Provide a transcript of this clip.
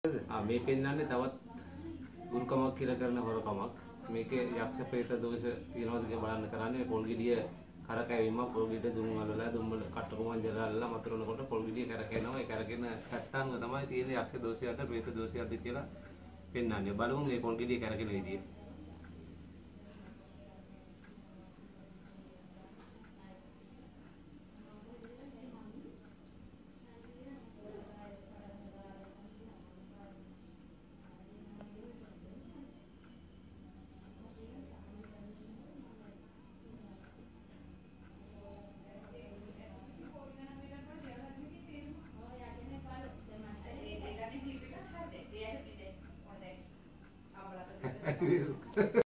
මේ පෙන්වන්නේ තවත් ගුරුකමක් කියලා කරන හොරකමක්. මේකේ යක්ෂ ප්‍රේත දෝෂ තියනවාද කියලා බලන්න කරන්නේ පොල් ගෙඩිය කරකැවීම පොල් ගෙඩිය දුම් වලලා දුම් වල කට්ටකුමන් ජලලා මතරනකොට පොල් ගෙඩිය කරකැවෙනවා. ඒ කරකැන කට්ටාංග තමයි තියෙන්නේ යක්ෂ දෝෂයක්ද ප්‍රේත දෝෂයක්ද කියලා පෙන්වන්නේ. බලමු මේ පොල් ගෙඩිය කරකැන විදිය.